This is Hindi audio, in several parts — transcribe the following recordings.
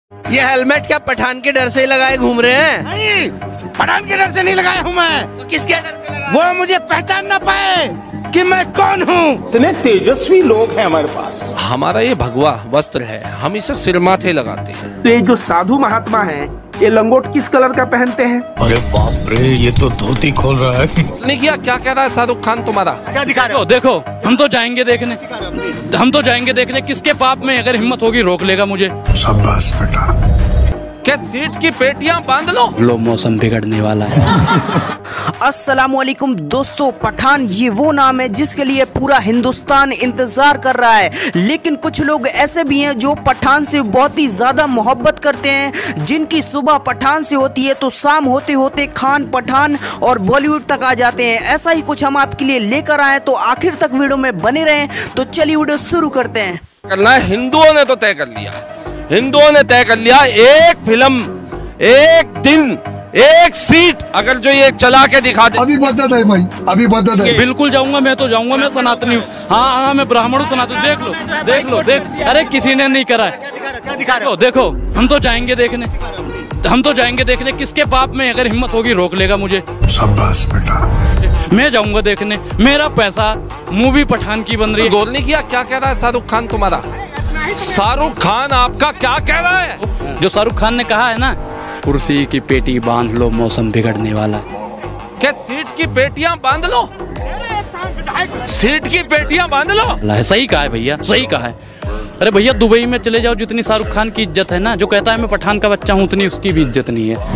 ये हेलमेट क्या पठान के डर से ही लगाए घूम रहे हैं? नहीं, पठान के डर से नहीं लगाया हूँ मैं। तो किसके डर से लगाए? वो मुझे पहचान ना पाए कि मैं कौन हूँ। इतने तेजस्वी लोग हैं हमारे पास। हमारा ये भगवा वस्त्र है, हम इसे सिर माथे लगाते हैं। तो ये जो साधु महात्मा हैं, ये लंगोट किस कलर का पहनते हैं? अरे बाप रे, ये तो धोती खोल रहा है। नहीं किया, क्या कह रहा है शाहरुख खान तुम्हारा? क्या दिखा रहे हो? देखो, हम तो जाएंगे देखने किसके पाप में अगर हिम्मत होगी रोक लेगा मुझे। शाबाश बेटा। क्या सीट की पेटियां बांध लो मौसम बिगड़ने वाला है। अस्सलामुअलैकुम दोस्तों, पठान ये वो नाम है जिसके लिए पूरा हिंदुस्तान इंतजार कर रहा है। लेकिन कुछ लोग ऐसे भी हैं जो पठान से बहुत ही ज्यादा मोहब्बत करते हैं, जिनकी सुबह पठान से होती है तो शाम होते होते खान, पठान और बॉलीवुड तक आ जाते हैं। ऐसा ही कुछ हम आपके लिए लेकर आए, तो आखिर तक वीडियो में बने रहें। तो चलिए वीडियो शुरू करते हैं। करना है, हिंदुओं ने तो तय कर लिया, हिंदुओं ने तय कर लिया, एक फिल्म, एक दिन, एक सीट अगर जो ये चला के दिखा दे। अभी बता दे भाई, अभी बता दे। बिल्कुल जाऊंगा, मैं तो जाऊंगा, मैं सनातनी हूँ। हाँ, मैं ब्राह्मण हूँ, सनातन। देख लो। अरे किसी ने नहीं करा है। क्या दिखा रहे हो? देखो, हम तो जाएंगे देखने किसके पाप में अगर हिम्मत होगी रोक लेगा मुझे। शाबाश बेटा। मैं जाऊंगा देखने, मेरा पैसा मूवी पठान की बन रही है। गौर नहीं किया क्या कह रहा है शाहरुख खान तुम्हारा? शाहरुख खान आपका क्या कह रहा है? जो शाहरुख खान ने कहा है ना, कुर्सी की पेटी बांध लो मौसम बिगड़ने वाला है। क्या सीट की पेटियां बांध लो? सीट की पेटियां बांध लो। सही कहा है भैया, सही कहा है। अरे भैया, दुबई में चले जाओ, जितनी शाहरुख खान की इज्जत है ना, जो कहता है मैं पठान का बच्चा हूँ, उतनी उसकी भी इज्जत नहीं है।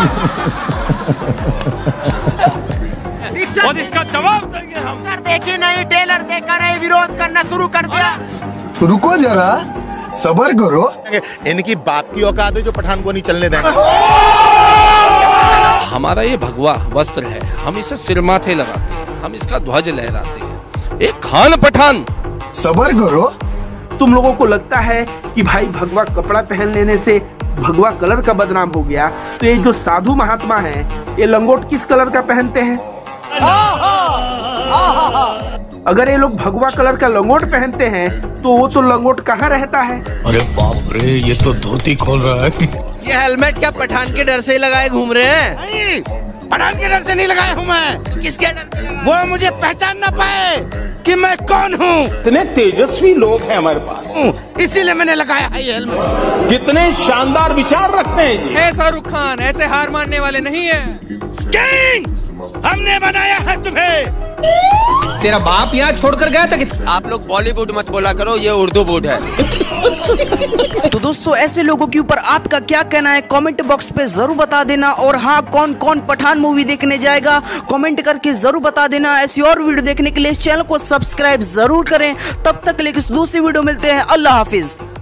और इसका जवाब देंगे हम। देखी नहीं, ट्रेलर देखकर ही विरोध करना शुरू कर दिया। रुको जरा, सबर करो। इनकी बाप की औकात है जो पठान को नहीं चलने देंगे। हमारा ये भगवा वस्त्र है, हम इसे सिर माथे लगाते हैं, हम इसका ध्वज लहराते हैं। एक खान पठान। सबर करो। तुम लोगों को लगता है कि भाई भगवा कपड़ा पहन लेने से भगवा कलर का बदनाम हो गया? तो ये जो साधु महात्मा हैं, ये लंगोट किस कलर का पहनते हैं? अगर ये लोग भगवा कलर का लंगोट पहनते हैं तो वो तो लंगोट कहाँ रहता है? अरे बाप रे, ये तो धोती खोल रहा है। ये हेलमेट क्या पठान के डर से ही लगाए घूम रहे हैं? नहीं, पठान के डर से नहीं लगाया हूँ मैं। तो किसके डर से लगाए? वो मुझे पहचान ना पाए कि मैं कौन हूँ। इतने तेजस्वी लोग हैं हमारे पास। इसीलिए मैंने लगाया है ये हेलमेट। कितने शानदार विचार रखते हैं जी। शाहरुख खान ऐसे हार मानने वाले नहीं है। किंग, हमने बनाया है तुम्हें। तेरा बाप यहाँ छोड़कर गया था कि आप लोग बॉलीवुड मत बोला करो, ये उर्दू वुड है। तो दोस्तों, ऐसे लोगों के ऊपर आपका क्या कहना है कमेंट बॉक्स पे जरूर बता देना। और हाँ, कौन कौन पठान मूवी देखने जाएगा कमेंट करके जरूर बता देना। ऐसी और वीडियो देखने के लिए इस चैनल को सब्सक्राइब जरूर करें। तब तक के लिए किसी दूसरी वीडियो मिलते हैं। अल्लाह हाफिज।